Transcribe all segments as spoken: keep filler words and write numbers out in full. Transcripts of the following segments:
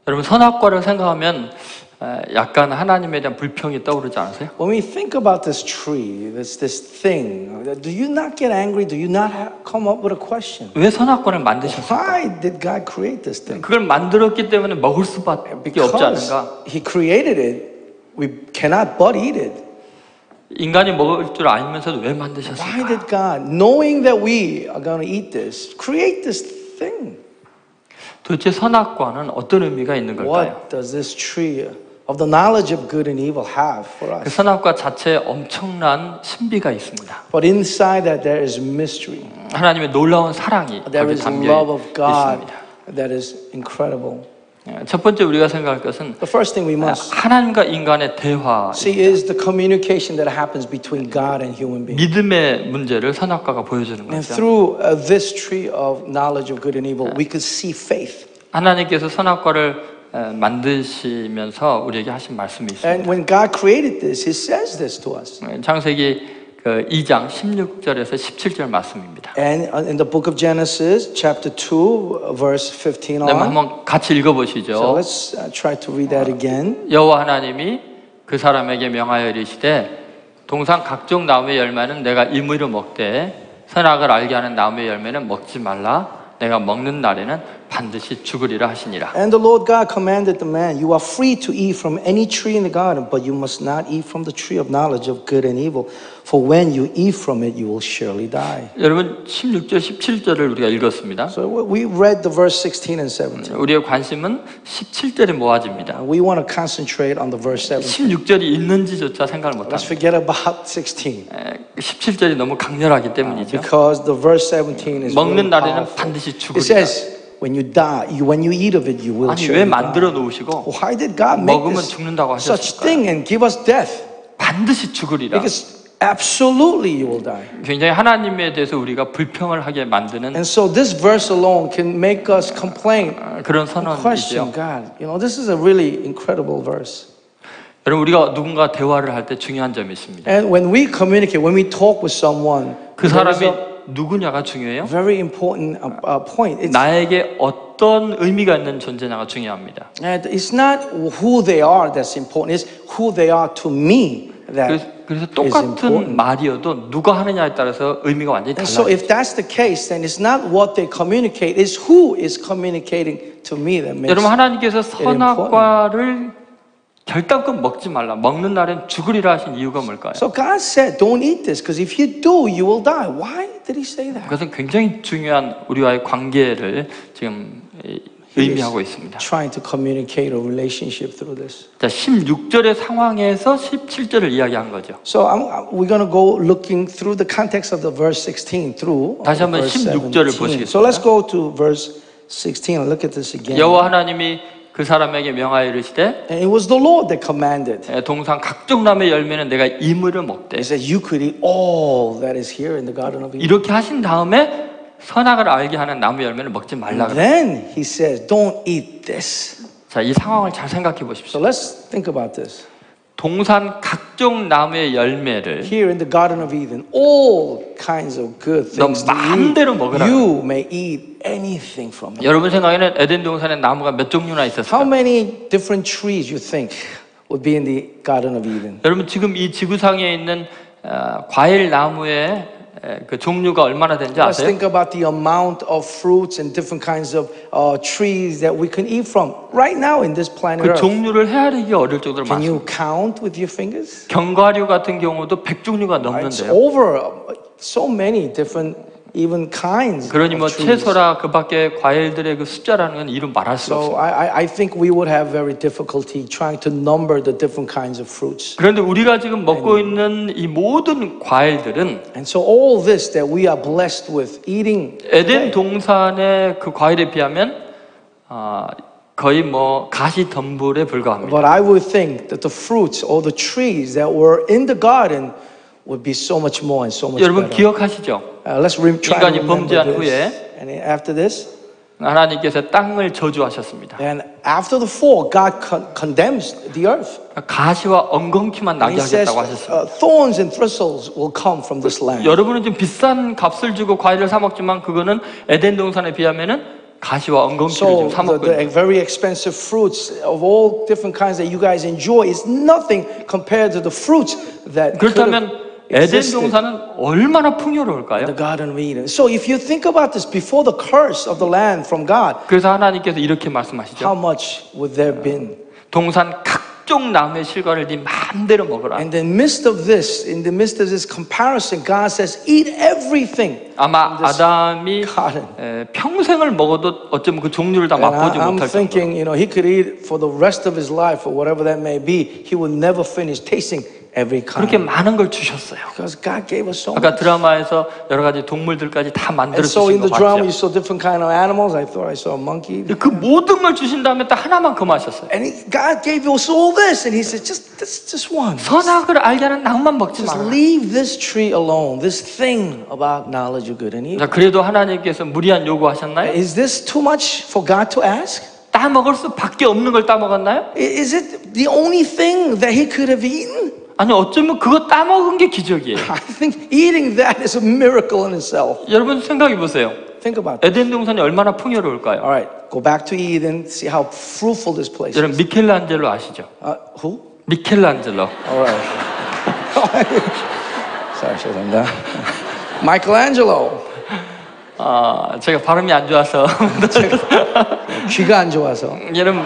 여러분 선악과를 생각하면 약간 하나님에 대한 불평이 떠오르지 않으세요? When we think about this tree, this this thing, do you not get angry? Do you not have, come up with a question? 왜 선악과를 만드셨을까? Why did God create this thing? 그걸 만들었기 때문에 먹을 수밖에 없지 Because 않은가? He created it, we cannot but eat it. 인간이 먹을 줄 알면서도 왜 Why 만드셨을까? did God, knowing that we are going to eat this, create this thing? 도대체 선악과는 어떤 의미가 있는 걸까요? What does this tree of the knowledge of good and evil have for 그 us? 선악과 자체에 엄청난 신비가 있습니다. But inside that there is mystery. 하나님의 놀라운 사랑이 There 거기에 is 담겨 love of God 있습니다. that is incredible. 첫 번째 우리가 생각할 것은 The first thing we must 하나님과 인간의 대화, see is the communication that happens between God and human beings. 믿음의 문제를 선악과가 보여주는 And 거죠. through uh, this tree of knowledge of good and evil, we could see faith. 하나님께서 선악과를 에, 만드시면서 우리에게 하신 말씀이 있습니다. And when God created this, He says this to us. 창세기 그 이 장 십육 절에서 십칠 절 말씀입니다. And in the book of Genesis, chapter two, verse fifteen 네, on. 한번 같이 So 읽어보시죠. let's uh, try to read that again. 여호와 하나님이 그 사람에게 명하여 이르시되 동산 각종 나무의 열매는 내가 임의로 먹되 선악을 알게 하는 나무의 열매는 먹지 말라. 내가 먹는 날에는 반드시 죽으리라 하시니라. And the Lord God commanded the man, you are free to eat from any tree in the garden, but you must not eat from the tree of knowledge of good and evil. For when you eat from it, you will surely die. 여러분 십육 절 십칠 절을 우리가 읽었습니다. So we read the verse sixteen and seventeen. 우리의 관심은 십칠 절에 모아집니다. We want to concentrate on the verse seventeen. 십육 절이 있는지조차 생각을 Let's 못합니다. forget about sixteen. 십칠 절이 너무 강렬하기 때문이죠. Because the verse seventeen is really 먹는 날에는 powerful. 반드시 It 죽으리라. says, when you die, you, when you eat of it, you will 아니 surely 왜 die. 만들어 놓으시고 Why did God make 먹으면 this 죽는다고 such 하셨을까요? thing and give us death? 반드시 죽으리라. Because absolutely you will die. 굉장히 하나님에 대해서 우리가 불평을 하게 만드는 And so this verse alone can make us complain, 그런 question 선언이죠. God. You know, this is a really incredible verse. 여러분 우리가 누군가 대화를 할 때 중요한 점이 있습니다. And when we communicate, when we talk with someone, 그 there is 사람이 a 누구냐가 중요해요. very important uh, uh, point. It's, 나에게 어떤 의미가 있는 존재냐가 중요합니다. and it's not who they are that's important. It's who they are to me that 그래서, 그래서 is 똑같은 important. 말이어도 누가 하느냐에 따라서 의미가 완전히 And so 달라요. if that's the case, then it's not what they communicate, it's who is communicating to me that makes 여러분 하나님께서 important. 선악과를 결단껏 먹지 말라. 먹는 날엔 죽으리라 하신 이유가 뭘까요? So God said, don't eat this, because if you do, you will die. Why did He say that? 그것은 굉장히 중요한 우리와의 관계를 지금 의미하고 있습니다. Trying to communicate a relationship through this. 자, 십육 절의 상황에서 십칠 절을 이야기한 거죠. So I'm, we're going to go looking through the context of the verse sixteen through 다시 한번 verse 십육 절을 seventeen. 보시겠습니다. So let's go to verse sixteen and look at this again. 여호와 하나님이 그 사람에게 명하여 이르시되 And it was the Lord that commanded. 동산 각종 나무의 열매는 내가 임의로 먹되 He said, you could eat all that is here in the Garden of Eden. 이렇게 하신 다음에 선악을 알게 하는 나무 열매를 먹지 말라 그래요. Then He says, don't eat this. 자, 이 상황을 잘 생각해 보십시오. So let's think about this. 동산 각종 나무의 열매를 Here in the Garden of Eden, all kinds of good 너 things to 마음대로 eat. 먹으라. You may eat anything from it. 여러분 생각에는 에덴 동산에 나무가 몇 종류나 How 있었을까? many different trees you think would be in the Garden of Eden? 여러분 지금 이 지구상에 있는 어, 과일 나무의 에, 그 종류가 얼마나 되는지 Let's 아세요? think about the amount of fruits and different kinds of uh, trees that we can eat from right now in this planet 그 Earth. 종류를 헤아리기 어려울 정도로 Can 많습니다. you count with your fingers? 견과류 같은 경우도 백 종류가 It's 넘는데요. over uh, so many different even kinds 그러니 뭐 of trees. 채소라 그 밖에 과일들의 그 숫자라는 건 이루 말할 수 So 없어요. I, I- I think we would have very difficulty trying to number the different kinds of fruits. 그런데 우리가 지금 먹고 있는 이 모든 과일들은 And so all this that we are blessed with eating 에덴 동산의 그 과일에 비하면 아, 거의 뭐 가시 덤불에 불과합니다. But I would think that the fruits or the trees that were in the garden would be so much more and so much 여러분 better. 기억하시죠? Uh, let's re- try to 인간이 remember 범죄한 this. 후에 And after this, 하나님께서 땅을 저주하셨습니다. and after the fall, God con- condemns the earth. 가시와 엉겅퀴만 And 나게 He says, 하겠다고 하셨습니다. uh, thorns and thistles will come from this land. 여러분은 지금 비싼 값을 주고 과일을 사 먹지만 그거는 에덴 동산에 비하면은 가시와 엉겅퀴를 So 지금 사 the, 먹고 the 있는. very expensive fruits of all different kinds that you guys enjoy is nothing compared to the fruits that could have 그렇다면 에덴 existed 동산은 얼마나 in 풍요로울까요? the Garden of Eden. So if you think about this before the curse of the land from God, 그래서 하나님께서 이렇게 how 말씀하시죠. much would there been? 동산 각종 나무의 실과를 네 마음대로 먹어라. And in the midst of this, in the midst of this comparison, God says, eat everything. 아마 아담이 garden. 에, 평생을 먹어도 어쩌면 그 종류를 다 And I, 맛보지 I'm 못할 정도로. thinking, you know, he could eat for the rest of his life or whatever that may be. He would never finish tasting every 그렇게 kind. 많은 걸 주셨어요. Because God gave us so 아까 much. 드라마에서 여러 가지 동물들까지 다 만들어 And so 주신 in 거 the drama, you 봤죠. saw different kind of animals. I thought I saw a monkey. 그 모든 걸 주신 다음에 딱 하나만 금하셨어요. And he, God gave us all this. And he said, just, just, just one. 선악을 알게 하는 나무만 먹지 Just 마라. leave this tree alone. This thing about knowledge of good and evil. 자, 그래도 하나님께서 무리한 요구하셨나요? Is this too much for God to ask? 따 먹을 수밖에 없는 걸 따 먹었나요? I- Is it the only thing that he could have eaten? 아니 어쩌면 그거 따 먹은 게 기적이에요. I think eating that is a miracle in itself. 여러분 생각해 보세요. Think about it. 에덴 동산이 얼마나 풍요로울까요? All right, go back to Eden, see how fruitful this place 여러분 is. 미켈란젤로 아시죠? Uh, who? 미켈란젤로. All right. Sorry, 죄송합니다. Michelangelo. 아, 제가 발음이 안 좋아서 귀가 안 좋아서. 여러분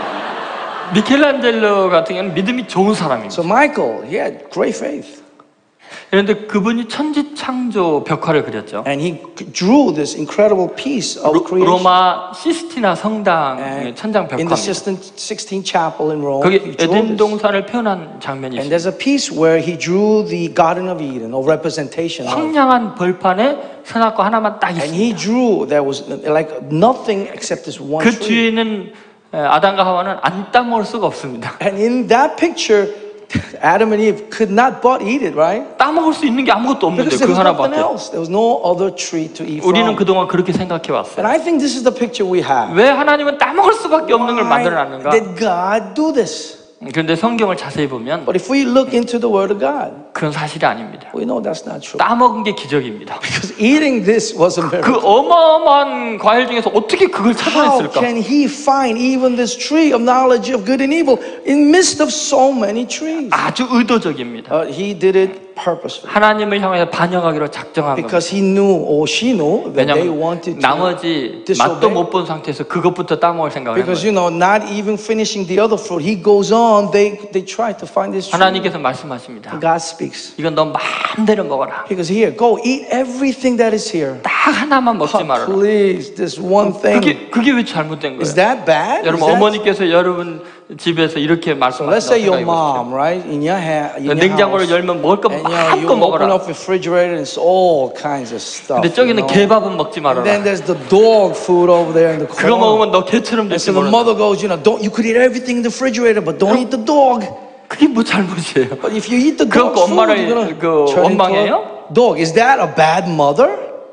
미켈란젤로 같은 경우는 믿음이 좋은 사람입니다. So Michael, he had great faith. 그런데 그분이 천지창조 벽화를 그렸죠. And he drew this incredible piece of 로, creation. 로마 시스티나 성당의 And 천장 in the 벽화입니다. Sistine Chapel in Rome, 거기 he drew 에덴 this. 동산을 표현한 장면이 And 있어요. there's a piece where he drew the Garden of Eden, or representation of. 황량한 벌판에 선악과 하나만 딱 And 있습니다. he drew, there was like nothing except this one 그 tree. 뒤에는 에, 아담과 하와는 안 따먹을 수가 없습니다. And in that picture, Adam and Eve could not but eat it, right? 따먹을 수 있는 게 아무것도 없는데 Because there 그 was nothing 하나밖에. else. There was no other tree to eat 우리는 from. 그동안 그렇게 생각해 왔어요. And I think this is the picture we have. 왜 하나님은 따먹을 수밖에 없는 걸 Why 만들어놨는가? did God do this? 그런데 성경을 자세히 보면 But if we look into the Word of God, 그건 사실이 아닙니다. we know that's not true. 따먹은 게 기적입니다. Because eating this was a 그 miracle. 어마어마한 과일 중에서 어떻게 그걸 How 찾아냈을까? can he find even this tree of knowledge of good and evil in midst of so many trees? 아주 의도적입니다. Uh, he did it purposefully. 하나님을 향해 반역하기로 작정한 겁니다. Because he knew, or she knew, that they 왜냐하면 wanted to 나머지 disobey. 맛도 못 본 상태에서 그것부터 따먹을 생각을 한 Because 거예요. you know, not even finishing the other fruit, he goes on. They they try to find this tree. 하나님께서 말씀하십니다. God speaks. 이건 너 마음대로 먹어라. He goes, here, go eat everything that is here. 딱 하나만 먹지 Oh, 말아라. please, this one thing. 그게 그게 왜 잘못된 Is 거예요? that bad? Is 여러분 that- 어머니께서 여러분 집에서 이렇게 So let's say 말씀하신다고 your 생각해 보십시오. mom, right, in your, ha- in your 냉장고를 house, 열면 먹을 거 and you, know, you 마음껏 open 먹어라. up the refrigerator and it's all kinds of stuff. 근데 you 저기는 know? 개밥은 먹지 And then 말아라. there's the dog food over there in the 그거 corner. 먹으면 너 개처럼 And 될지 so the 모른다. mother goes, you know, don't you could eat everything in the refrigerator, but don't eat the dog. 그게 뭐 잘못이에요? But if you eat the dog 그거 food, 엄마를 you're gonna 그 turn into 원망해요? a dog. Is that a bad mother?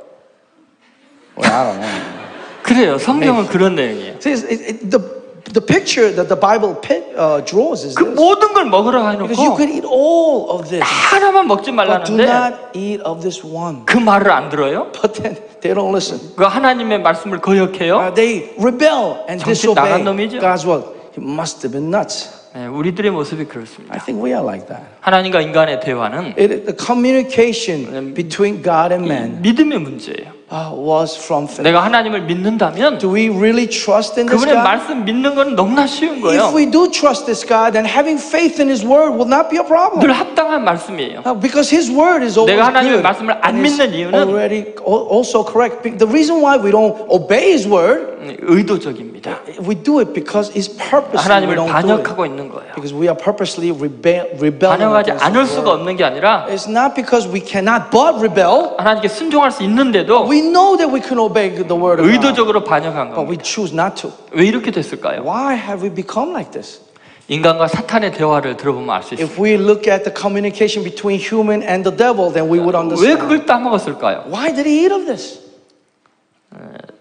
Well, I don't know. 그래요. 성경은 그런 내용이에요. See, it, it, the the picture that the Bible pit, uh, draws is 그 this. 모든 걸 먹으라고 Because you 해놓고 could eat all of this, 하나만 먹지 but do 말라는데 not eat of this one. 그 말을 안 들어요? But then they don't listen. 그 하나님의 말씀을 거역해요? Uh, they rebel and 정신 나간 disobey 놈이죠? God's word. He must have been nuts. 네, 우리들의 모습이 I 그렇습니다. think we are like that. 하나님과 인간의 대화는 It, the communication between God and man 믿음의 문제예요. uh, was from faith. 내가 하나님을 믿는다면 Do we really trust in this 그분의 God? 말씀 믿는 건 너무나 쉬운 If 거예요. we do trust this God, then having faith in His word will not be a problem. 늘 합당한 말씀이에요. Uh, because His word is always 내가 하나님의 good 말씀을 안 and is 믿는 이유는 already al- also correct. Be- The reason why we don't obey His word, 의도적입니다. we do it because it's purposely we 하나님을 don't do it. 반역하고 있는 거예요. Because we are purposely rebel, rebelling 반역하지 against 않을 His 수가 word. 없는 게 아니라 It's not because we cannot but rebel. 하나님께 순종할 수 있는데도 We know that we can obey the word of God, 의도적으로 반역한 but we 겁니다. choose not to. 왜 이렇게 됐을까요? Why have we become like this? 인간과 사탄의 대화를 들어보면 알 수 있어요. If we look at the communication between human and the devil, then we would 왜 understand. 그걸 따먹었을까요? Why did he eat of this?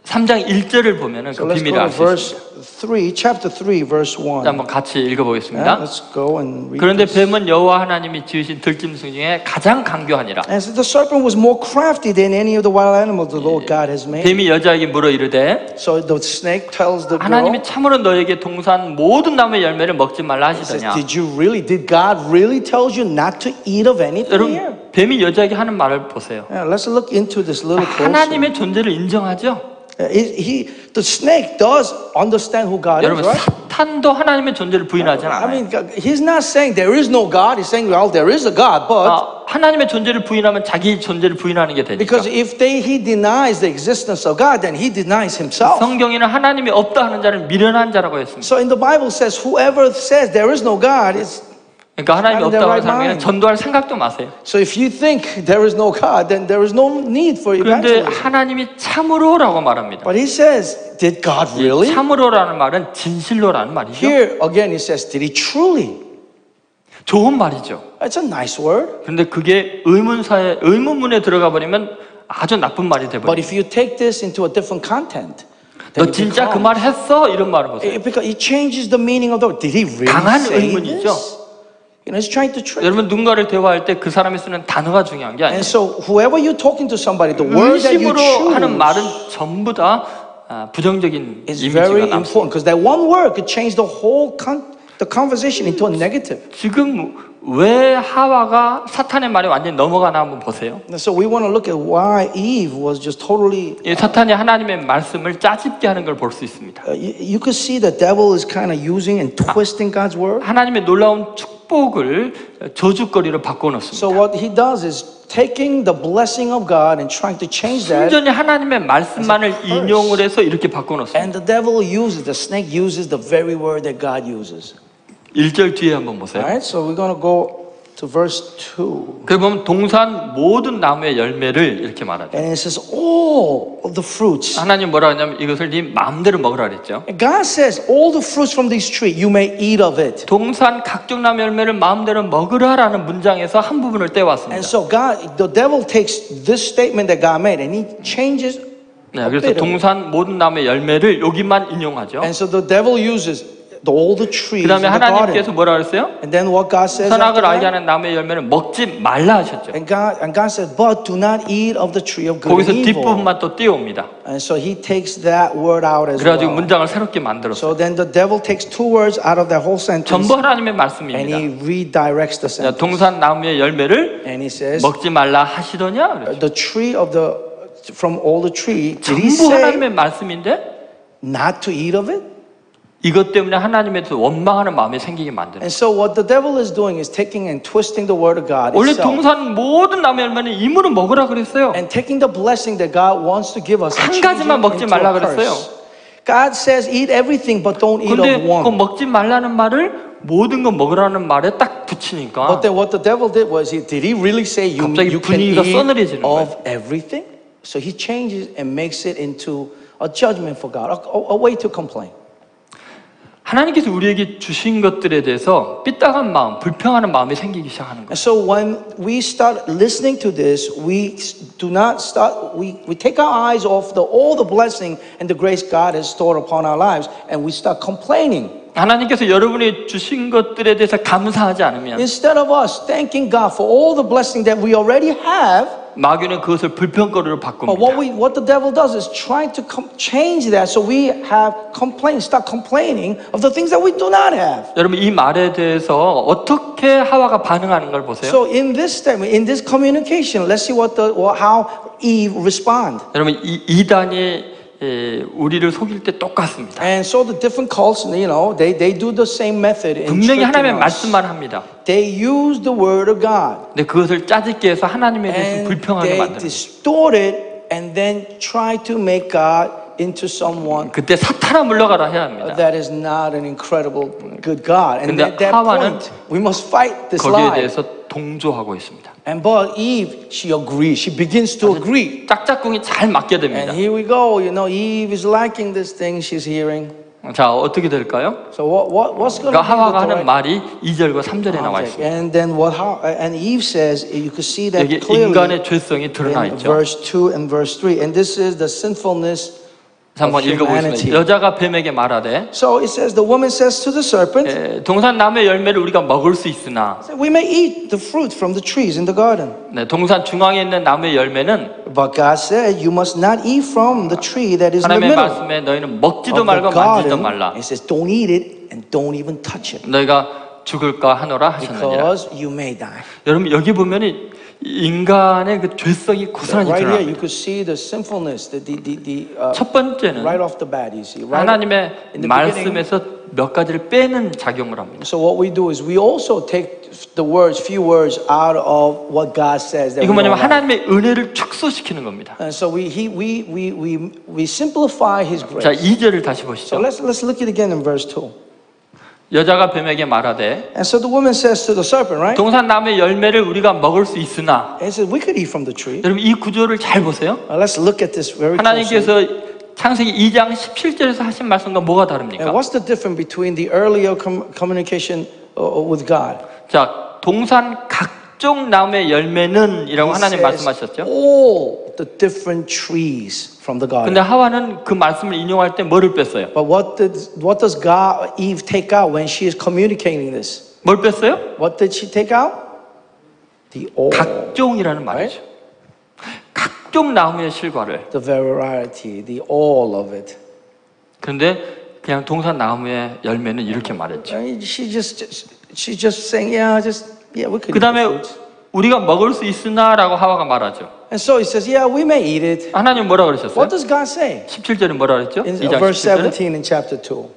삼 장 일 절을 보면은 So 그 let's 비밀을 go to 알 수 verse 있습니다. three, chapter three, verse one. 자, 한번 같이 Yeah, 읽어보겠습니다. let's go and read 그런데 this. 뱀은 여호와 하나님이 지으신 들짐승 중에 가장 강교하니라. And so the serpent was more crafty than any of the wild animals the Lord God has made. 뱀이 여자에게 물어 이르되 So the snake tells the girl, 하나님이 참으로 너에게 동산 모든 나무의 열매를 먹지 말라 says, 하시더냐. did you really, did God really tell you not to eat of anything here? 여러분 뱀이 여자에게 하는 말을 보세요. Yeah, let's look into this little closer. 하나님의 존재를 인정하죠. Uh, He, he, the snake does understand who God is, 여러분 right? 사탄도 하나님의 존재를 부인하지 I 않아요. mean, God- he's not saying there is no God. He's saying, well, there is a God, but 아, 하나님의 존재를 부인하면 자기 존재를 부인하는 게 되니까. because if they, he denies the existence of God, then he denies himself. 성경에는 하나님이 없다 하는 자를 미련한 자라고 했습니다. So in the Bible says, whoever says there is no God is. 그러니까 하나님이 Not in their 없다고 하는 right 사람에게는 mind. 전도할 생각도 마세요. So if you think there is no God, then there is no need for 그런데 evangelism. 하나님이 참으로라고 말합니다. But he says, did God really? 참으로라는 말은 진실로라는 말이죠. Here again, he says, did he truly? 좋은 말이죠. That's a nice word. 그런데 그게 의문사에 의문문에 들어가 버리면 아주 나쁜 말이 돼 But 버려요. if you take this into a different content, 너 then it 진짜 그 becomes- 말 했어? 이런 말을 보세요. it, because it changes the meaning of the word. Did he really 강한 say 의문이죠. this? You know, he's trying to trick. 여러분 누군가를 대화할 때 그 사람이 쓰는 단어가 중요한 게 아니에요. And so whoever you're talking to somebody, the word that you 의심으로 하는 말은 choose 전부 다 아, 부정적인 is 이미지가 very 남습니다. important because that one word could change the whole con- the conversation into a negative. 지금 왜 하와가 사탄의 말에 완전히 넘어가나 한번 보세요. And so we want to look at why Eve was just totally. 이 사탄이 하나님의 말씀을 짜집게 하는 걸 볼 수 있습니다. Uh, you, you could see the devil is kind of using and twisting God's word. 하나님의 놀라운 축복을 저주거리로 바꿔놓습니다. So what he does is taking the blessing of God and trying to change that. 순전히 하나님의 말씀만을 인용을 해서 이렇게 바꿔놓습니다. And the devil uses, the snake uses the very word that God uses. 일 절 뒤에 한번 보세요. All right, so we're going to go to verse two. 그 보면 동산 모든 나무의 열매를 이렇게 말하죠. And it says, all of the fruits. 하나님 뭐라 하냐면 이것을 네 마음대로 먹으라 그랬죠. And God says, all the fruits from this tree, you may eat of it. 동산 각종 나무 열매를 마음대로 먹으라라는 문장에서 한 부분을 떼왔습니다. And so God, the devil takes this statement that God made and he changes. 네, a 그래서 bit of it. 동산 모든 나무의 열매를 여기만 인용하죠. And so the devil uses the, all the trees 그 in 다음에 the 하나님께서 garden. 뭐라 그랬어요? And then what God says after 선악을 알게 that? 하는 나무의 열매는 먹지 말라 하셨죠. And God, and God said, but do not eat of the tree of good 거기서 and evil. 뒷부분만 또 띄웁니다. And so he takes that word out as 그래가지고 well. 문장을 새롭게 만들었어요. So then the devil takes two words out of that whole sentence 전부 하나님의 and 말씀입니다. he redirects the 자, sentence. 동산 나무의 열매를 And he says, 먹지 말라 하시더냐? 그랬죠. the tree of the, from all the tree, did he 전부 say 하나님의 말씀인데 not to eat of it? 이것 때문에 하나님에 대해서 원망하는 마음이 생기게 만드는 And so what the devil is doing is taking and twisting the word of God 원래 itself 동산 모든 나무의 열매는 이물은 먹으라 그랬어요. and taking the blessing that God wants to give us and 한 changing 가지만 it 먹지 into 말라 a 그랬어요. curse. God says eat everything but don't eat 근데 of 그 one. 먹지 말라는 말을 모든 거 먹으라는 말에 딱 붙이니까 But then what the devil did was, he, did he really say you, 갑자기 you can 분위기가 eat 서늘해지는 of everything? So he changes and makes it into a judgment for God, a, a, a way to complain. 하나님께서 우리에게 주신 것들에 대해서 삐딱한 마음, 불평하는 마음이 생기기 시작하는 거예요. And so when we start listening to this, we do not start, we, we take our eyes off the, all the blessing and the grace God has stored upon our lives and we start complaining. 하나님께서 여러분이 주신 것들에 대해서 감사하지 않으면 Instead of us thanking God for all the blessing that we already have, 마귀는 그것을 불평거리로 but what 바꿉니다. we what the devil does is try to com- change that so we have complaints, start complaining of the things that we do not have. 여러분 이 말에 대해서 어떻게 하와가 반응하는 걸 보세요. So in this statement, in this communication, let's see what the what, how Eve respond. 여러분 이 이단이 에, 우리를 속일 때 똑같습니다. And so the different cults, you know, they they do the same method in 분명히 tricking 하나님의 us. 말씀만 합니다. They use the word of God 근데 그것을 짜집게 해서 하나님에 대해서 and 불평하게 they 만드는 거예요. distort it and then try to make God into someone 그때 사탄아 물러가라 해야 합니다. that is not an incredible good God. And 근데 at that 하와는 point, we must fight this 거기에 lie. 대해서 동조하고 있습니다. And but Eve, she agrees. She begins to agree. 짝짝꿍이 잘 맞게 됩니다. And here we go. You know, Eve is liking this thing she's hearing. 자 어떻게 될까요? So what what what's going to 그러니까 be 하와가 the 하는 right 말이 이 절과 삼 절에 나와 object? 있습니다. And then what? How, and Eve says, you can see that 여기 clearly 인간의 죄성이 드러나 in 있죠. verse two and verse three. And this is the sinfulness 한번 of humanity. 읽어보겠습니다. 여자가 뱀에게 말하되 So it says, the woman says to the serpent, 에, 동산 나무의 열매를 우리가 먹을 수 있으나 we may eat the fruit from the trees in the garden. 네, 동산 중앙에 있는 나무의 열매는 But God said, you must not eat from the tree that is in the 하나님의 middle 말씀에 너희는 먹지도 of the 말고 만지지도 garden. 말라. It says, don't eat it and don't even touch it, 너희가 죽을까 하노라 하셨느니라. because you may die. 여러분 여기 보면은 인간의 그 죄성이 고스란히 Right here, 드러납니다. you could see the sinfulness, the, the, the, the, uh, 첫 번째는 right off the bat, you see. Right 하나님의 in the beginning. 말씀에서 몇 가지를 빼는 작용을 합니다. So what we do is we also take the words, few words out of what God says. That 이거 we 뭐냐면 don't like. 하나님의 은혜를 축소시키는 겁니다. And so we, he, we, we, we, we simplify His 자, grace. 이 절을 다시 So 보시죠. let's, let's look at it again in verse two. 여자가 뱀에게 말하되 And so the woman says to the serpent, right? 동산 나무의 열매를 우리가 먹을 수 있으나 And says, we could eat from the tree. 여러분 이 구조를 잘 보세요. Uh, let's look at this very closely. 하나님께서 창세기 이 장 십칠 절에서 하신 말씀과 뭐가 And 다릅니까? what's the difference between the earlier com- communication uh, with God? 자, 동산 각종 나무의 열매는 이라고 He 하나님 says, 말씀하셨죠. all the different trees from the garden. 근데 하와는 그 말씀을 인용할 때 뭐를 뺐어요? But what did what does God Eve take out when she is communicating this? 뭘 뺐어요? What did she take out? The all, 각종이라는 말이죠. 각종 나무의 실과를. the variety, the all of it. 그런데 그냥 동산 나무의 열매는 이렇게 말했죠. I mean, she just she's just saying, yeah, just yeah, we could. 그 eat the 다음에 fruits. 우리가 먹을 수 있으나라고 하와가 말하죠. And so he says, yeah, we may eat it. 하나님 뭐라 그러셨어요? What does God say? 십칠 절에 뭐라 그랬죠? In 이 장 verse 십칠 절에 seventeen in chapter two.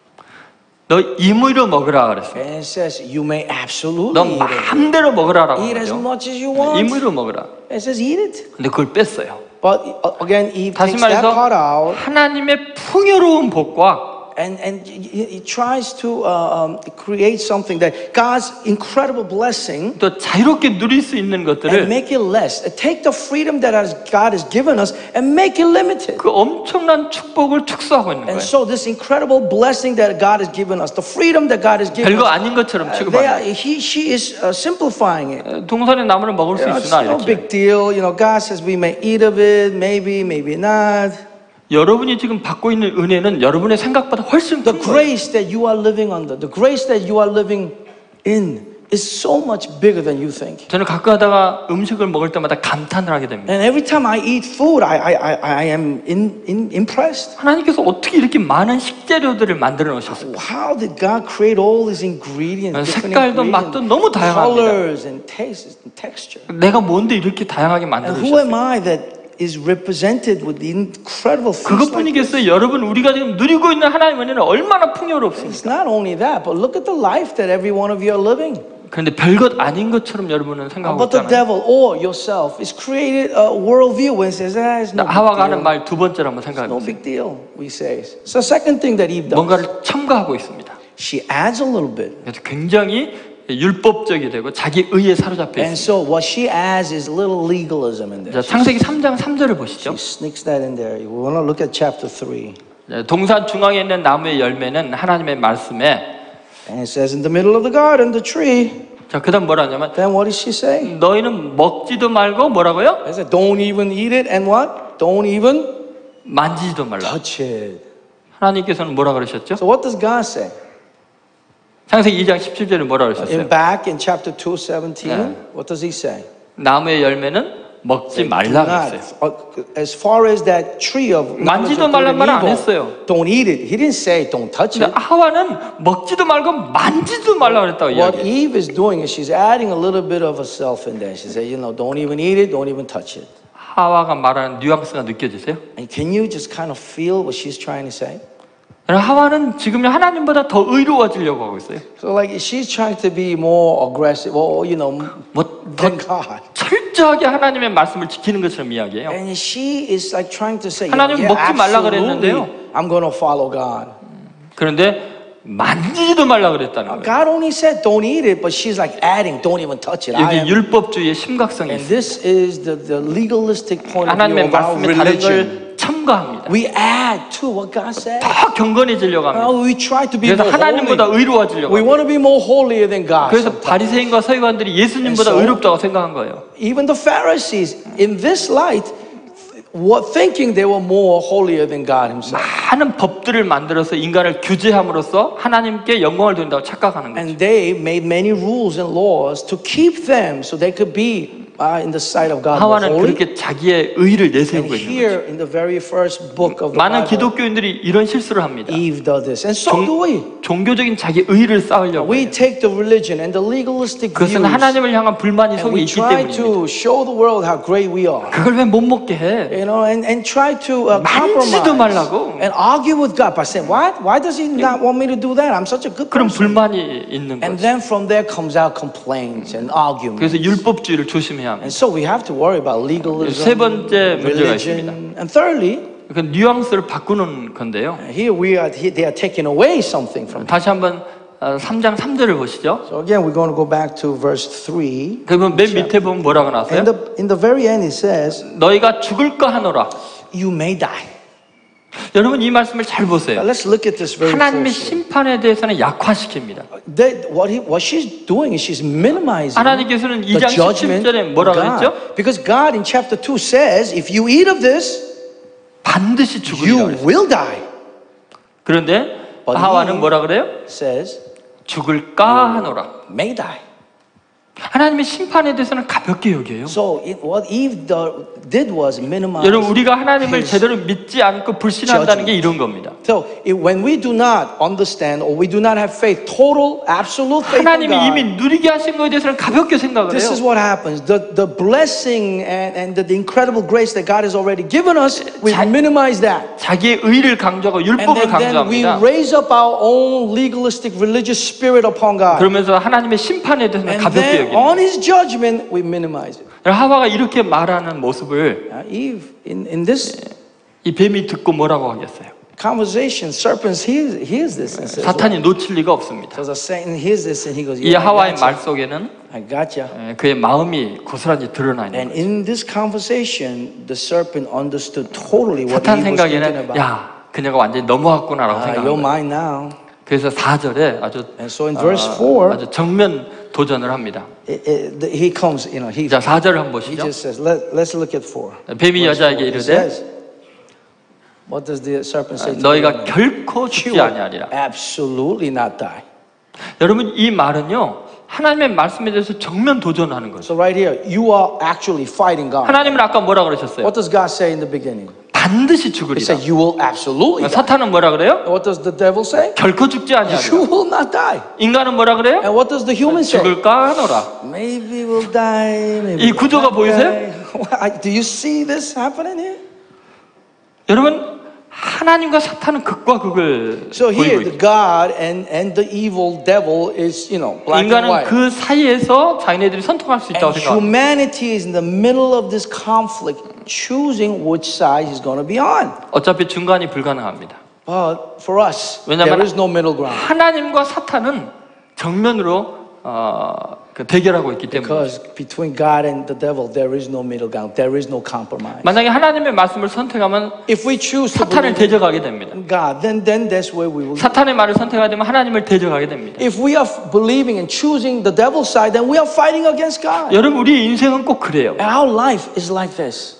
너 임의로 먹으라 그랬어요. And it says, you may absolutely 너 eat it. 마음대로 먹으라라고 Eat as 하죠. much as you want. 임의로 먹으라. It says, eat it. 근데 그걸 뺐어요. But uh, again, Eve 다시 takes that 말해서 part out. 하나님의 풍요로운 복과 And, and he, he tries to uh, um, create something that God's incredible blessing 또 자유롭게 누릴 수 있는 and 것들을 make it less. Take the freedom that has, God has given us and make it limited. 그 엄청난 축복을 축소하고 있는 And 거예요. so this incredible blessing that God has given us, the freedom that God has given 별거 us, 아닌 것처럼 uh, they are, 취급하는 he, she is uh, simplifying it. 거예요. 동산의 나무를 먹을 수 You know, it's 있으나 no 이렇게. big deal. You know, God says we may eat of it, maybe, maybe not. 여러분이 지금 받고 있는 은혜는 여러분의 생각보다 훨씬 The 큰 거예요. grace that you are living under, the grace that you are living in is so much bigger than you think. 저는 가끔 하다가 음식을 먹을 때마다 감탄을 하게 됩니다. And every time I eat food, I, I, I, I am in, in, impressed. 하나님께서 어떻게 이렇게 많은 식재료들을 만들어 놓으셨을까? How did God create all these ingredients, different 색깔도 맛도 ingredients, 너무 다양합니다. colors and tastes and texture? 내가 뭔데 이렇게 다양하게 만들어 And who am 주셨어요? I that is represented with the incredible things like this? 그것뿐이겠어요. 여러분 우리가 지금 누리고 있는 하나님의 은혜는 얼마나 풍요롭습니까? It's not only that, but look at the life that every one of you are living. 그런데 별것 아닌 것처럼 여러분은 생각하고 But the 있잖아요. devil or yourself is created a worldview when it says, ah, it's no big 하와가 하는 deal. 말 두 번째로 한번 생각해 No 보세요. big deal, we say. So second thing that Eve does, 뭔가를 첨가하고 있습니다. she adds a little bit. 그래서 굉장히 율법적이 되고 자기 의에 사로잡혀 And 있습니다. so what she adds is little legalism in there. 자, 창세기 삼 장 삼 절을 보시죠. She sneaks that in there. We want to look at chapter three. 네, 동산 중앙에 있는 나무의 열매는 하나님의 말씀에 And it says, in the middle of the garden, the tree. 자, 그다음 뭐라 하냐면 Then what did she say? 너희는 먹지도 말고 뭐라고요? I said, don't even eat it. And what? Don't even 만지지도 말라. touch it. 하나님께서는 뭐라 그러셨죠? So what does God say? 창세기 이 장 십칠 절에 뭐라 In 그러셨어요? back in chapter two, seventeen, Yeah. what does he say? 나무의 열매는 먹지 Do 말라 not. 그랬어요. Uh, As far as that tree of knowledge 만지도 of good 말란 and 말을 안 evil, 했어요. don't eat it. He didn't say don't touch 근데 it. 하와는 먹지도 말고 만지지도 말라 그랬다고 What 이야기해요. Eve is doing is she's adding a little bit of herself in there. She said, you know, don't even eat it, don't even touch it. 하와가 말하는 뉘앙스가 느껴지세요? And can you just kind of feel what she's trying to say? 하와는 지금 하나님보다 더 의로워지려고 하고 있어요. So like she's trying to be more aggressive, or you know, 뭐 더 than God. 철저하게 하나님의 말씀을 지키는 것처럼 이야기해요. And she is like trying to say, 하나님 yeah, 먹지 말라 absolutely, 그랬는데요. I'm going to follow God. 그런데 만지지도 말라 그랬다는 거예요. God only said don't eat it, but she's like adding, don't even touch it. I 여기 am, 율법주의의 심각성이 and 있어요. this is the, the legalistic point of view 하나님의 of our 말씀에 다른 religion. 걸 첨가합니다. We add to what God said. 더 경건해지려고 합니다. Uh, we try to be 그래서 more 하나님보다 holy. 의로워지려고 We 합니다. want to be more holier than God. 그래서 sometimes. 바리새인과 서기관들이 예수님보다 And so- 의롭다고 생각한 거예요. Even the Pharisees, in this light, what, thinking they were more holier than God Himself. 많은 법들을 만들어서 인간을 규제함으로써 하나님께 영광을 돌린다고 착각하는 거죠. And they made many rules and laws to keep them so they could be uh, in the sight of God more 하와는 holy. 그렇게 자기의 의를 And 내세우고 있는 거죠. here in the very first book of the 많은 Bible, 기독교인들이 이런 실수를 합니다. Eve does this. And so do we. 종교적인 자기 의를 쌓으려고 We 해요. take the religion and the legalistic views 그것은 하나님을 향한 불만이 and 속에 we 있기 try 때문입니다. to show the world how great we are. 그걸 왜 못 먹게 해? You know, and, and try to uh, 만지도 compromise 말라고. and argue with God by saying, why, why does He not want me to do that? I'm such a good 그럼 person. 불만이 있는 And 거죠. then from there comes out complaints and arguments. 그래서 율법주의를 조심해야 합니다. And so we have to worry about legalism, 세 번째 문제가 religion. And thirdly, 그 뉘앙스를 바꾸는 건데요. here we are, here they are taking away something from it. 다시 한번 어, 삼 장 삼 절을 보시죠. So again, we're going to go back to verse three. 그러면 맨 밑에 보면 뭐라고 나왔어요? In the, in the very end, it says, 너희가 죽을까 하노라. you may die. 여러분 이 말씀을 잘 Now, 보세요. let's look at this very 하나님의 closely. 심판에 대해서는 약화시킵니다. That, what, he, what she's doing is she's minimizing 하나님께서는 이 the 장 judgment 십칠 절에 of 뭐라고 God. 그랬죠? Because God in chapter two says, if you eat of this, 반드시 죽으리라 you 그랬어요. will die. 그런데 But 하와는 he 뭐라 그래요? says, 죽을까 하노라. may die. 하나님의 심판에 대해서는 가볍게 여겨요. So it, what Eve do- did was minimize. 여러분 우리가 하나님을 his 제대로 믿지 않고 불신한다는 게 이런 겁니다. So it, when we do not understand or we do not have faith, total, absolute faith in 하나님이 God, 이미 누리게 하신 거에 대해서는 가볍게 생각을 this is 해요. what happens. The, the blessing and, and the, the incredible grace that God has already given us, we 자- minimize that. 자기의 의를 강조하고 And 율법을 then, then we 강조합니다. raise up our own legalistic religious spirit upon God. 그러면서 하나님의 심판에 대해서는 And 가볍게 then on 여깁니다. His judgment, we minimize it. 하와가 이렇게 말하는 모습을 Uh, Eve, in, in this 이 뱀이 듣고 뭐라고 하겠어요? conversation, serpents hears, hears this and says, 사탄이 놓칠 리가 없습니다. so the Satan hears this and he goes, 이 yeah, I 하와의 gotcha. 말 속에는 I gotcha. 에, 그의 마음이 고스란히 드러나 있는 And 거예요. in this conversation, the serpent understood totally what 사탄 Eve was thinking 생각에는 about. 야, 그녀가 완전히 넘어왔구나라고 Ah, 생각하는 you're 거예요. mine now. 그래서 사 절에 아주 And so in verse four, 아주 정면 도전을 합니다. it, it, the- he comes, you know, he, 자, 사 절을 한번 he 보시죠. just says, Let, let's look at four. 뱀이 Verse 여자에게 four. It 이르되 says, what does the serpent say to the 너희가 woman? 결코 She 죽지 will 아니하리라. absolutely not die. 여러분 이 말은요 하나님의 말씀에 대해서 정면 도전하는 거죠. So right here, you are actually fighting God. 하나님은 아까 뭐라 그러셨어요? What does God say in the beginning? 반드시 He 죽으리라. said, you will absolutely die. 사탄은 뭐라 그래요? And what does the devil say? 결코 죽지 You 아니하리라. will not die. 인간은 뭐라 그래요? And what does the human say? 죽을까 하노라. Maybe we'll die. Maybe 이 we'll 구조가 not 보이세요? die. Do you see this happening here? 여러분 하나님과 사탄은 극과 극을 So here, 보이고 the 있죠. God and, and the evil devil is, you know, black and 인간은 white. 그 사이에서 자기네들이 선택할 수 있다고 And 생각합니다. humanity is in the middle of this conflict, choosing which side he's going to be on. 어차피 중간이 불가능합니다. But for us, 왜냐하면 there is no middle ground. 하나님과 사탄은 정면으로 어, 그 대결하고 있기 때문에 Because between God and the devil, there is no middle ground. There is no compromise. 만약에 하나님의 말씀을 선택하면 If we choose to 사탄을 believe 대적하게 됩니다. in God, then, then that's where we will. 사탄의 말을 선택하게 되면 하나님을 대적하게 됩니다. If we are believing and choosing the devil's side, then we are fighting against God. 여러분 우리 인생은 꼭 그래요. Our life is like this.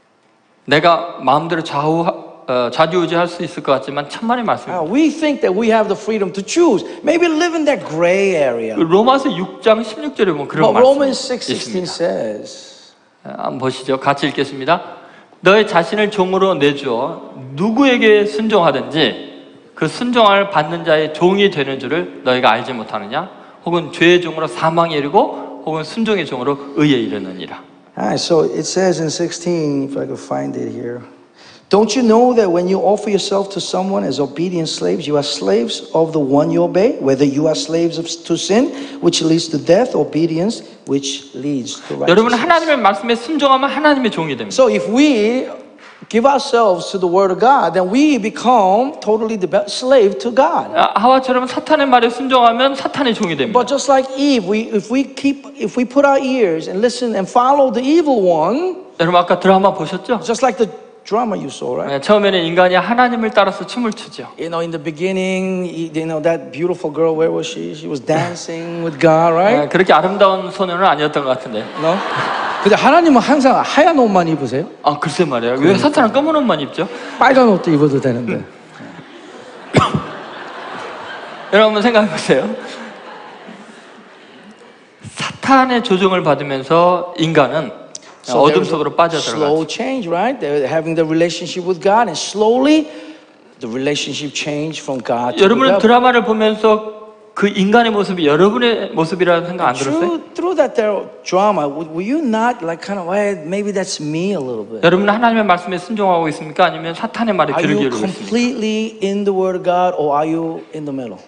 내가 마음대로 좌우 어, 좌지우지할 수 있을 것 같지만 천만의 말씀입니다. Uh, we think that we have the freedom to choose. Maybe live in that gray area. 로마서 육 장 십육 절에 보면 그런 But 말씀이 Romans six sixteen 있습니다. says, 한번 보시죠. 같이 읽겠습니다. 너의 자신을 종으로 내주어 누구에게 순종하든지 그 순종을 받는 자의 종이 되는 줄을 너희가 알지 못하느냐? 혹은 죄의 종으로 사망에 이르고 혹은 순종의 종으로 의에 이르느니라. Alright, so it says in sixteen, if I could find it here. Don't you know that when you offer yourself to someone as obedient slaves, you are slaves of the one you obey, whether you are slaves of, to sin, which leads to death, obedience, which leads to 여러분 righteousness. 하나님의 말씀에 순종하면 하나님의 종이 됩니다. So if we give ourselves to the Word of God, then we become totally the slave to God. 아, 하와처럼 사탄의 말에 순종하면 사탄의 종이 됩니다. But just like Eve, we, if we keep, if we put our ears and listen and follow the evil one, 여러분 아까 드라마 보셨죠? just like the drama you saw, right? 네, 처음에는 인간이 하나님을 따라서 춤을 추죠. You know, in the beginning, you know, that beautiful girl, where was she? She was dancing with God, right? 네, 그렇게 아름다운 소녀는 아니었던 것 같은데. No? 근데 하나님은 항상 하얀 옷만 입으세요? 아 글쎄 말이야. 왜 사탄은 검은 옷만 입죠? 빨간 옷도 입어도 되는데. 여러분 한번 생각해 보세요. 사탄의 조종을 받으면서 인간은 So 어둠 there was 속으로 a 빠져들어가죠. slow change, right? They're having the relationship with God, and slowly the relationship changed from God to the 여러분은 devil. 드라마를 보면서 그 인간의 모습이 여러분의 모습이라는 생각 안 들었어요? Through, through that there- drama, w- were you not like kind of, well, maybe that's me a little bit? 여러분은 하나님의 말씀에 순종하고 있습니까? 아니면 사탄의 말에 Are 귀를 you 기울이고 있습니까? completely in the Word of God, or are you in the middle?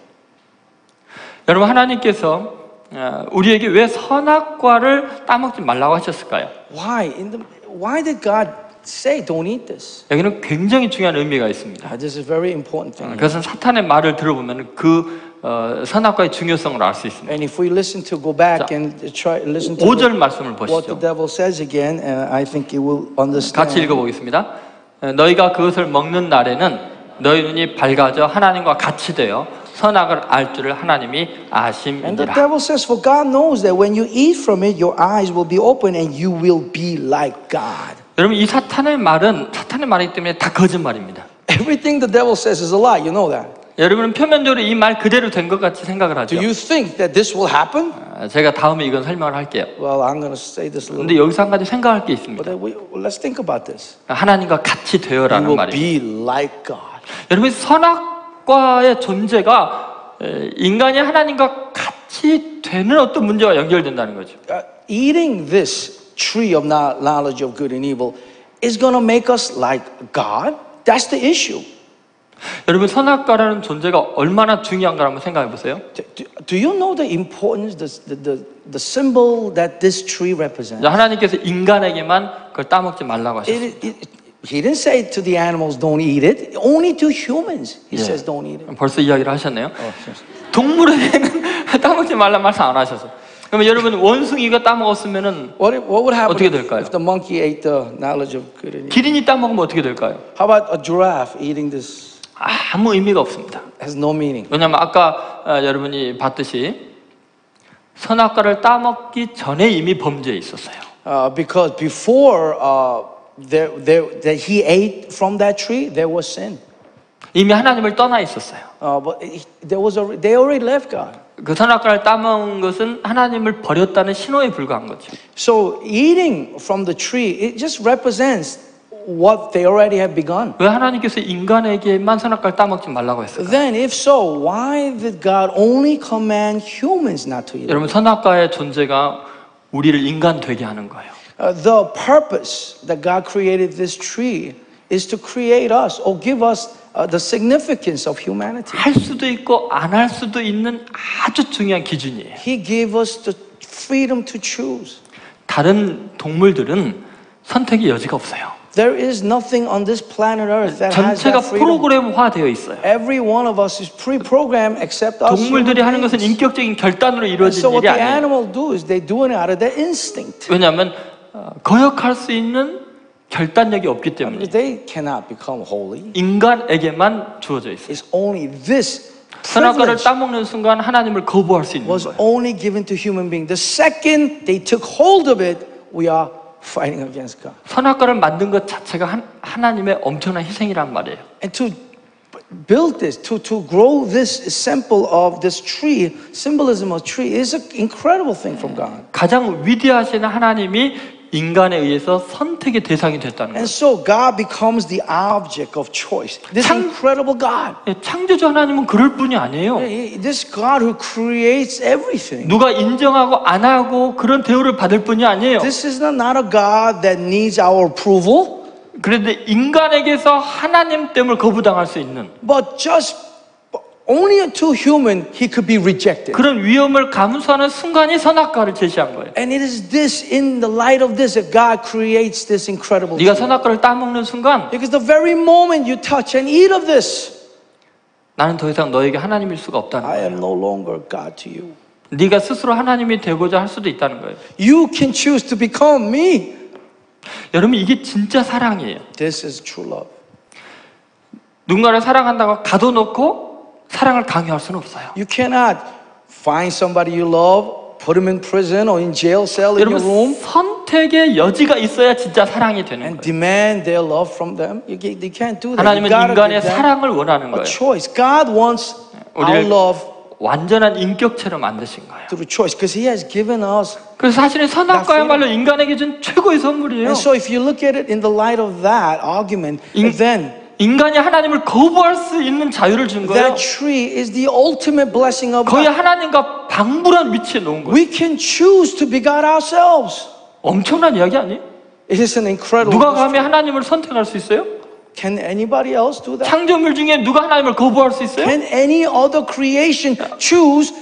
여러분 하나님께서 어, 우리에게 왜 선악과를 따먹지 말라고 하셨을까요? Why? In the, why did God say don't eat this? 여기는 굉장히 중요한 의미가 있습니다. Uh, This is a very important thing. 그것은 사탄의 말을 들어보면 그 어, 선악과의 중요성을 알 수 있습니다. And if we listen to go back and try listen to 오 절 the- 말씀을 what the 보시죠. devil says again, uh, I think you will understand. 같이 읽어보겠습니다. 어, 너희가 그것을 먹는 날에는 너희 눈이 밝아져 하나님과 같이 되어 선악을 알 줄을 하나님이 And the 아심이니라. devil says, for God knows that when you eat from it, your eyes will be open and you will be like God. 여러분 이 사탄의 말은 사탄의 말이기 때문에 다 거짓말입니다. Everything the devil says is a lie. You know that. 여러분은 표면적으로 이 말 그대로 된 것 같이 생각을 하죠. Do you think that this will happen? 아, 제가 다음에 이건 설명을 할게요. Well, I'm going to say this a little 근데 bit. 여기서 한 가지 생각할 게 있습니다. But we, well, let's think about this. 하나님과 같이 You 되어라는 will 말입니다. be like God. 여러분 선악과의 존재가 에, 인간이 하나님과 같이 되는 어떤 문제와 연결된다는 거죠. Uh, eating this tree of kno- knowledge of good and evil is going to make us like God. That's the issue. 여러분 선악과라는 존재가 얼마나 중요한가 한번 생각해 보세요. Do, do- do you know the importance, the, the, the, the symbol that this tree represents? 하나님께서 인간에게만 그걸 따먹지 말라고 It, 하셨습니다. it, he didn't say to the animals, don't eat it. Only to humans, he 예. says, don't eat it. 벌써 이야기를 하셨네요. Oh, yes. 동물에게는 따먹지 말라 말씀 안 하셔서. 그러면 여러분 원숭이가 따먹었으면은 What, if- what would happen 어떻게 if, 될까요? if the monkey ate the knowledge of good and evil? 기린이 따먹으면 어떻게 될까요? How about a giraffe eating this? 아무 의미가 없습니다. Has no meaning. 왜냐하면 아까 어, 여러분이 봤듯이 선악과를 따먹기 전에 이미 범죄에 있었어요. Uh, because before uh, there, there, that he ate from that tree, there was sin. 이미 하나님을 떠나 있었어요. Uh, but it- there was a, they already left God. 그 선악과를 따먹은 것은 하나님을 버렸다는 신호에 불과한 거죠. So eating from the tree, it just represents what they already have begun. 왜 하나님께서 인간에게만 선악과를 따먹지 말라고 했을까요? Then if so, why did God only command humans not to eat it? 여러분 선악과의 존재가 우리를 인간 되게 하는 거예요. Uh, the purpose that God created this tree is to create us or give us uh, the significance of humanity. 할 수도 있고 안 할 수도 있는 아주 중요한 기준이에요. He gave us the freedom to choose. 다른 동물들은 선택의 여지가 없어요. There is nothing on this planet Earth that has 전체가 that freedom. 프로그램화되어 있어요. Every one of us is pre-programmed except us. 동물들이 human 하는 것은 beings. 인격적인 결단으로 And 이루어진 so what 일이 the 아니에요. animal do is they do it out of their instinct. 왜냐하면 어, 거역할 수 있는 결단력이 없기 때문에 Because they cannot become holy. 인간에게만 주어져 있어요. It's only this 선악과를 privilege 따먹는 순간 하나님을 거부할 수 있는 was 거예요. only given to human beings. The second they took hold of it, we are fighting against God. 선악과를 만든 것 자체가 한, 하나님의 엄청난 희생이란 말이에요. And to build this, to, to grow this symbol of this tree, symbolism of tree, is an incredible thing from God. 가장 위대하신 하나님이 인간에 의해서 선택의 대상이 됐다는 거예요. And so God becomes the object of choice. This 창- incredible God. 예, 창조주 하나님은 그럴 뿐이 아니에요. This God who creates everything. 누가 인정하고 안 하고 그런 대우를 받을 뿐이 아니에요. This is not a God that needs our approval, 그런데 인간에게서 하나님 때문에 거부당할 수 있는 but just only to human he could be rejected. 그런 위험을 감수하는 순간이 선악과를 제시한 거예요. And it is this, in the light of this, that God creates this incredible 네가 tree. 선악과를 따먹는 순간 Because the very moment you touch and eat of this, 나는 더 이상 너에게 하나님일 수가 없다는 I 거예요. am no longer God to you. 네가 스스로 하나님이 되고자 할 수도 있다는 거예요. You can choose to become me. 여러분 이게 진짜 사랑이에요. This is true love. 누군가를 사랑한다고 가둬놓고 사랑을 강요할 수는 없어요. You cannot find somebody you love, put him in prison or in jail cell in your 여러분 room. 선택의 여지가 있어야 진짜 사랑이 되는 and 거예요. demand their love from them. You, get- they can't do that. You 하나님은 gotta 인간의 give them 사랑을 원하는 a 거예요. choice. God wants our 우리를 love 완전한 인격체로 만드신 거예요. through choice because He has given us. 그래서 사실은 선악과야말로 인간에게 준 최고의 선물이에요. And so, if you look at it in the light of that argument, 인- then 인간이 하나님을 거부할 수 있는 자유를 준 거예요. that tree is the ultimate blessing of 거의 God. 하나님과 방불한 위치에 놓은 거예요. We can choose to be God ourselves. 엄청난 이야기 아니에요? It is an incredible. 누가 감히 하나님을 선택할 수 있어요? Can anybody else do that? 창조물 중에 누가 하나님을 거부할 수 있어요? Can any other creation choose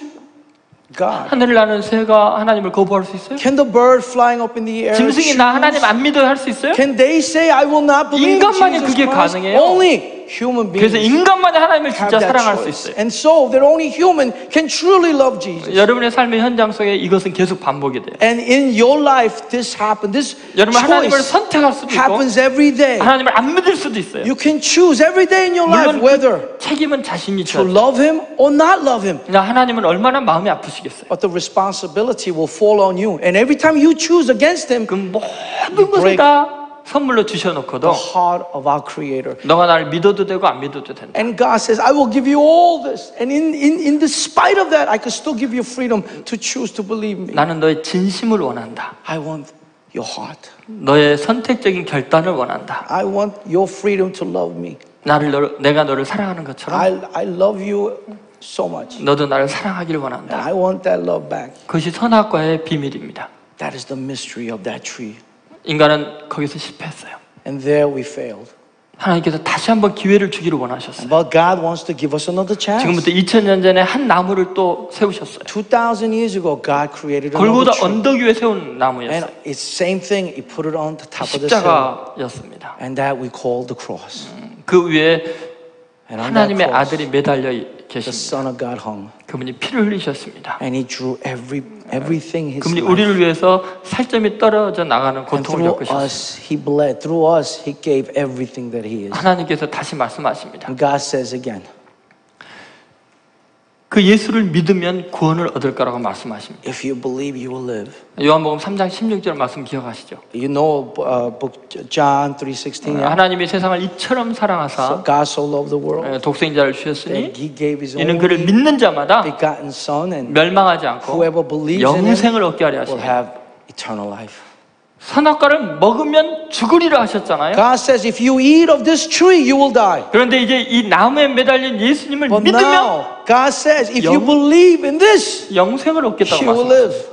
God? 하늘을 나는 새가 하나님을 거부할 수 있어요? Can the bird flying up in the air 짐승이 choose? 나 하나님 안 믿어요 할 수 있어요? Can they say I will not believe in 인간만이 Jesus 그게 Christ? 가능해요. Only human 그래서 beings 인간만이 하나님을 have 진짜 that 사랑할 수 choice. 있어요. And so that only human can truly love Jesus. 여러분의 삶의 현장 속에 이것은 계속 반복이 돼요. And in your life, this happens. This 여러분 하나님을 choice 선택할 수도 있고 happens every day. 하나님을 안 믿을 수도 있어요. You can choose every day in your life 물론 whether 그 책임은 자신이 to 져요. love Him or not love Him. 그냥 하나님은 얼마나 마음이 아프시겠어요. But the responsibility will fall on you. And every time you choose against Him, 그 모든 것을 다 선물로 주셔놓고도 the heart of our Creator. 너가 나를 믿어도 되고 안 믿어도 된다. And God says, I will give you all this. And in, in, in the spite of that, I could still give you freedom to choose to believe me. 나는 너의 진심을 원한다. I want your heart. 너의 선택적인 결단을 원한다. I want your freedom to love me. 나를 너, 내가 너를 사랑하는 것처럼 I, I love you so much. 너도 나를 사랑하기를 And 원한다. I want that love back. 그것이 선악과의 비밀입니다. That is the mystery of that tree. 인간은 거기서 실패했어요. And there we failed. 하나님께서 다시 한번 기회를 주기를 원하셨어요. But God wants to give us another chance. 지금부터 이천 년 전에 한 나무를 또 세우셨어요. two thousand years ago, God created another 골고다 tree. 언덕 위에 세운 And 나무였어요. it's same thing. He put it on the top of the hill. 십자가였습니다. And that we call the cross. 그 위에 And on that 하나님의 cross, 아들이 매달려 the 계십니다. Son of God hung. 그분이 피를 흘리셨습니다. And He drew every everything His 그분이 life. 우리를 위해서 살점이 떨어져 나가는 And 고통을 through 겪으셨어요. us, He bled. Through us, He gave everything that He is. 하나님께서 다시 말씀하십니다. And God says again, 그 예수를 믿으면 구원을 얻을 거라고 말씀하십니다. if you believe, you will live. 요한복음 삼 장 십육 절 말씀 기억하시죠? You know, uh, book John three sixteen. 하나님이 세상을 이처럼 사랑하사 God so loved the world 독생자를 that 주셨으니 He gave His 이는 그를 only 믿는 자마다 begotten Son, and 멸망하지 않고 whoever believes in Him 영생을 얻게 하려 will 하시니 have eternal life. 선악과를 먹으면 죽으리라 하셨잖아요. God says, if you eat of this tree, you will die. 그런데 이제 이 나무에 매달린 예수님을 But 믿으면 now, God says, if you 영- believe in this, 영생을 얻겠다고 you will 말씀하셨어요. live.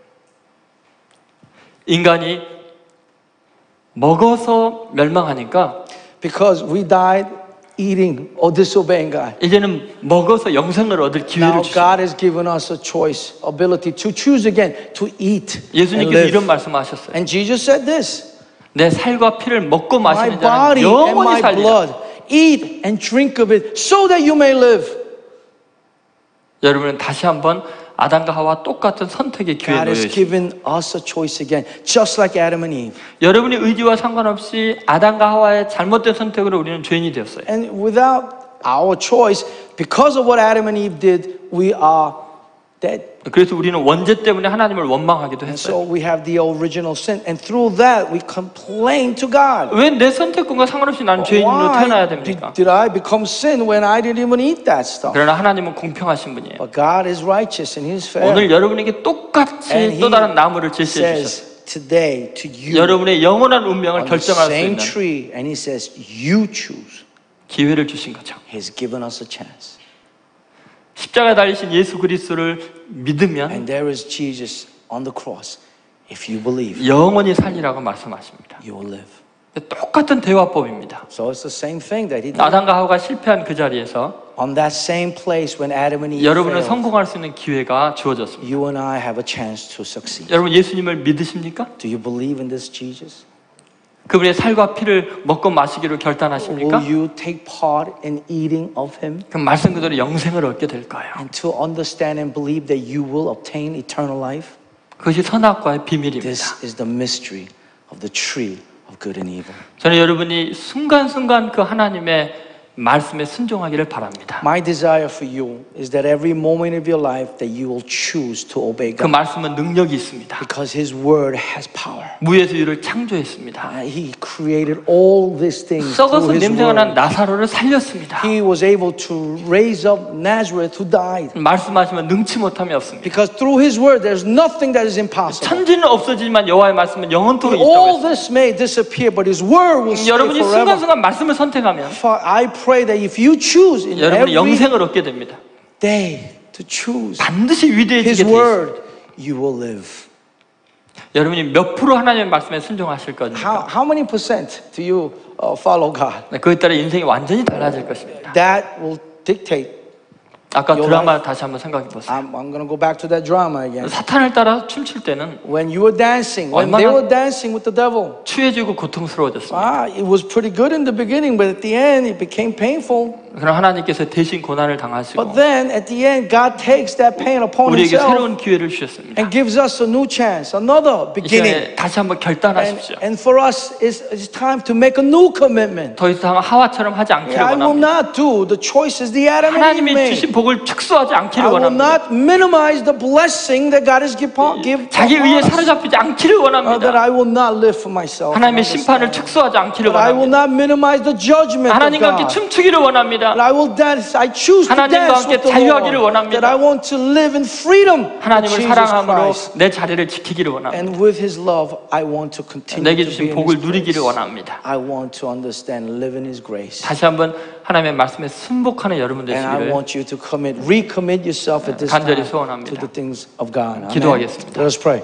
인간이 먹어서 멸망하니까 Because we died eating or disobeying God. 이제는 먹어서 영생을 얻을 기회를 Now 주십니다. God has given us a choice, ability to choose again, to eat and 예수님께서 이런 live. 말씀하셨어요. And Jesus said this, 내 살과 피를 먹고 my 마시는 자는 body and 영원히 my 살리라. blood, eat and drink of it so that you may live. 여러분은 다시 한번 아담과 하와 똑같은 선택의 기회에 God 놓여 has 있습니다. given us a choice again, just like Adam and Eve. 여러분의 의지와 상관없이 아담과 하와의 잘못된 선택으로 우리는 죄인이 되었어요. And without our choice, because of what Adam and Eve did, we are dead. 그래서 우리는 원죄 때문에 하나님을 원망하기도 And so 했어요. we have the original sin. And through that, we complain to God. 왜 내 선택권과 상관없이 나는 죄인으로 태어나야 Why 됩니까? did, did I become sin when I didn't even eat that stuff? 그러나 하나님은 공평하신 분이에요. But God is righteous and He's fair. 오늘 여러분에게 똑같이 And 또 He 다른 나무를 제시해 주셨어요. says today to you 여러분의 영원한 운명을 on the 결정할 수 same 있는 tree, and He says, you choose. 기회를 주신 거죠. He's given us a chance. 십자가에 달리신 예수 그리스도를 믿으면 And there is Jesus on the cross. If you believe, 영원히 살리라고 말씀하십니다. you will live. 똑같은 대화법입니다. So it's the same thing that He did. 아담과 하와가 실패한 그 자리에서 On that same place when Adam and Eve 여러분은 failed, 성공할 수 있는 기회가 주어졌습니다. you and I have a chance to succeed. 여러분 예수님을 믿으십니까? Do you believe in this Jesus? 그분의 살과 피를 먹고 마시기로 결단하십니까? Will you take part in eating of Him? 그럼 말씀 그대로 영생을 얻게 될 거예요. And to understand and believe that you will obtain eternal life? 그것이 선악과의 비밀입니다. This is the mystery of the tree of good and evil. 저는 여러분이 순간순간 그 하나님의 말씀에 순종하기를 바랍니다. My desire for you is that every moment of your life that you will choose to obey 그 God 말씀은 능력이 있습니다. because His word has power. 무에서 유를 창조했습니다. Uh, He created all these things 썩어서 through His 냄새가 난 word. 나사로를 살렸습니다. He was able to raise up Nazareth who died 말씀하시면 능치 못함이 없습니다. because through His word there's nothing that is impossible. 천지는 없어지지만 여호와의 말씀은 영원토록 있다고 All 했습니다. this may disappear, but His word will stay 여러분이 forever. 순간순간 말씀을 선택하면 Father, I pray that if you choose in 여러분은 every 영생을 얻게 됩니다. day to choose 반드시 위대해지게 His 돼 있습니다. word, you will live. 여러분이 몇 프로 하나님의 말씀에 순종하실 How, 겁니까? how many percent do you uh, follow God? 네, 그에 따라 인생이 완전히 달라질 것입니다. That will dictate. 아까 Your 드라마 다시 한번 생각해 보세요. I'm, I'm going to go back to that drama again. 사탄을 따라 춤출 때는 When you were dancing, when they 얼마나- were dancing with the devil, 추해지고 고통스러워졌습니다. ah, it was pretty good in the beginning, but at the end it became painful. 그러나 하나님께서 대신 고난을 당하시고 But then at the end, God takes that pain upon 우리에게 Himself 새로운 기회를 주셨습니다. and gives us a new chance, another 이 beginning. 시간에 다시 한번 And, 결단하십시오. and for us, it's, it's time to make a new commitment. 더 이상 하와처럼 하지 않기를 I will 원합니다. not do the choices the Adam and Eve 하나님이 made. 주신 복을 축소하지 I 않기를 will 원합니다. not minimize the blessing that God has given give 자기 의에 사로잡히지 않기를 uh, that 원합니다. I will not live for myself. 하나님의 심판을 축소하지 않기를 But I will 원합니다. not minimize the judgment of 하나님과 함께 God. 춤추기를 원합니다. But I will dance. I choose to 하나님과 dance 함께 with the 자유하기를 Lord. 원합니다. That I want to live in freedom with 하나님을 Jesus 사랑함으로 Christ. 내 자리를 지키기를 원합니다. And with His love, I want to continue 내게 to be 주신 in 복을 His 누리기를 grace. 원합니다. I want to understand and live in His grace. 다시 한번 하나님의 말씀에 순복하는 여러분 And I 되시기를 want you to commit, recommit yourself at this 간절히 time 소원합니다. to the things of God. Amen. 기도하겠습니다. Let us pray.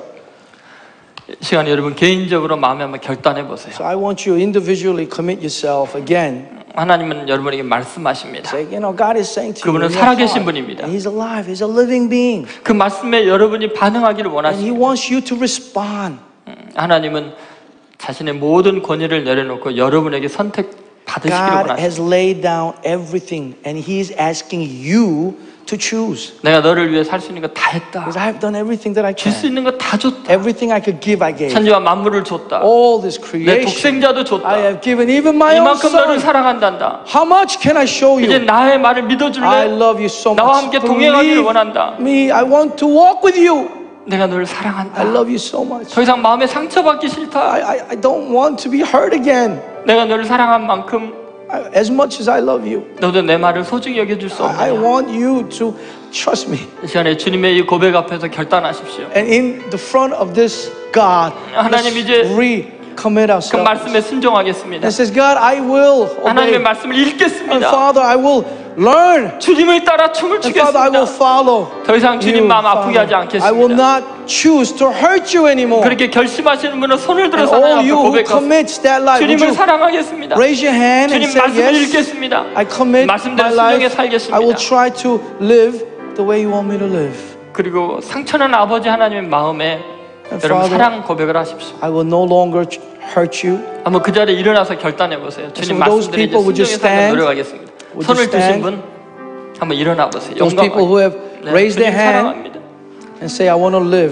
이 시간에 여러분 개인적으로 마음에 한번 결단해 보세요. So I want you individually commit yourself again. 하나님은 여러분에게 말씀하십니다. Say, you know, God is saying to you, 그분은 in your 살아계신 heart, 분입니다. and He's alive. He's a living being. 그 말씀에 여러분이 반응하기를 And He 원하십니다. wants you to respond. 하나님은 자신의 모든 권위를 내려놓고 여러분에게 선택 받으시기를 God 원하십니다. has laid down everything, and He's asking you to choose. 내가 너를 위해 살 수 있는 거 다 했다. Because I've done everything that I 줄 수 can. 있는 거 다 줬다. Everything I could give, I gave. 천지와 만물을 줬다. All this 내 creation, 독생자도 I 줬다. have given even my own 이만큼 너를 son. 사랑한단다. How much can I show 이제 you? 나의 말을 I 믿어줄래? love you so 나와 much. 함께 동행하기를 Believe 원한다. me. I want to walk with you. 내가 너를 I 사랑한다. love you so much. 더 이상 마음에 상처받기 싫다. I, I, I don't want to be hurt again. 내가 너를 사랑한 만큼 I, as much as I love you, 너도 내 말을 소중히 여겨줄 수 I, I 없느냐. want you to trust me. 이 시간에 주님의 이 고백 앞에서 결단하십시오. And in the front of this God, 하나님, let's 이제 recommit 그 ourselves. 말씀에 순종하겠습니다. And says, God, I will 하나님의 obey. 말씀을 And 읽겠습니다. Father, I will learn. 주님을 따라 춤을 And Father, I will 추겠습니다. follow. 더 이상 주님 you, 마음 아프게 하지 Father. I will 않겠습니다. not choose to hurt you anymore. 그렇게 결심하시는 분은 손을 And 들어서 all 하나님 앞에 you who 고백하세요. commits that life, would 주님을 you 사랑하겠습니다. raise your hand and 주님 say, 말씀을 yes, 읽겠습니다. I commit 말씀대로 my 순종해 life. 살겠습니다. I will try to live the way you want me to live. 그리고 상처난 아버지 하나님의 마음에 And 여러분 Father, 사랑 고백을 하십시오. I will no longer hurt you. 한번 그 자리에 일어나서 결단해 보세요. 주님 So those 말씀대로 이제 people, would you 순종해 살려 stand? 노력하겠습니다. Would 손을 you 드신 stand? 분 한번 일어나 보세요. Those people who have 네, raised their 주님 hand 사랑합니다. and say, I want to live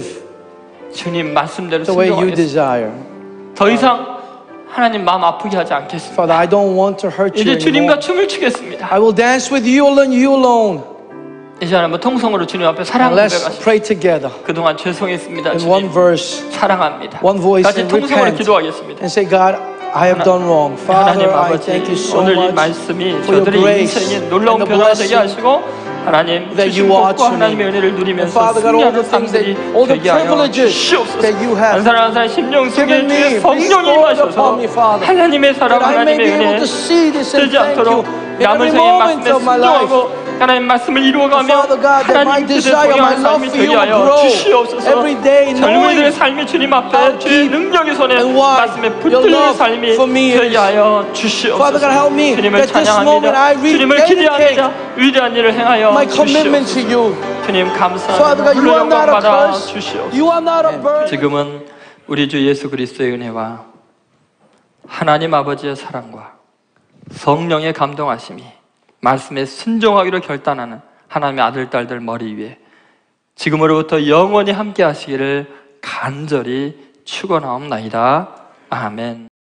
주님 말씀대로 the way you 순종하겠습니다. desire. 더 이상 하나님 마음 아프게 하지 않겠습니다. Father, I don't want to hurt you 이제 주님과 anymore. 춤을 추겠습니다. I will dance with you alone, you alone. 이제 한번 통성으로 주님 앞에 사랑 And let's 고백하십시오. pray together 그동안 죄송했습니다. in one 주님 verse, 사랑합니다. one voice 같이 and 통성으로 repent 기도하겠습니다. and say, God, I have done wrong. 하나님 Father, I 아버지 thank you so 오늘 이 much 말씀이 for your 저들의 grace 인생에 놀라운 and the 변화가 되게 blessing 하시고 하나님 that 주신 you are 복과 to me. 하나님의 은혜를 And 누리면서 Father God, all the 승리하는 things that, 삶들이 all the 되게 하여 privileges 주시옵소서. that you 한 have 사람 한 사람 심령 속에 given me, 주의 성령이 bestowed 임하셔서 upon me, Father, 하나님의 사랑, that I may 하나님의 be able 은혜 to see this and 뜨지 thank you 않도록 in 남은 every 생의 moment 말씀에 of my life. 순종하고 하나님 말씀을 이루어가며 Father God, that my 하나님 뜻에 desire, my 동행하는 love 삶이 for you 되게 will 하여 grow 주시옵소서. every day, 젊은이들의 knowing 삶이 주님 how 앞에 주의 deep 능력의 손에 and wide 말씀에 your 붙들리는 love 삶이 for me is. 되게 하여 Father 주시옵소서. God, help me 주님을 that this moment I 찬양합니다. 주님을 rededicate 기대합니다. 위대한 일을 행하여 my commitment 주시옵소서. to you. 주님 Father 감사합니다. God, you 물론 are not a 영광 받아 curse. 주시옵소서. You are not a burden. 지금은 우리 주 예수 그리스도의 은혜와 하나님 아버지의 사랑과 성령의 감동하심이 말씀에 순종하기로 결단하는 하나님의 아들 딸들 머리 위에 지금으로부터 영원히 함께 하시기를 간절히 축원하옵나이다. 아멘.